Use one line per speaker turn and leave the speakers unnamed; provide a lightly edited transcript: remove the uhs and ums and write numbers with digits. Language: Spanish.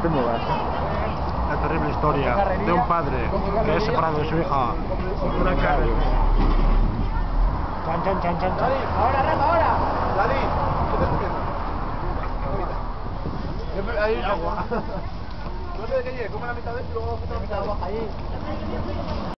te muevas.
La terrible historia de un padre que es separado de su hija por una cara. Chan, chan, chan, chan, chan.
Ahora, Rafa, ahora.
Dani, ¿qué estás haciendo? Ahí agua. No sé de qué llegue, come la mitad de esto y luego la otra mitad.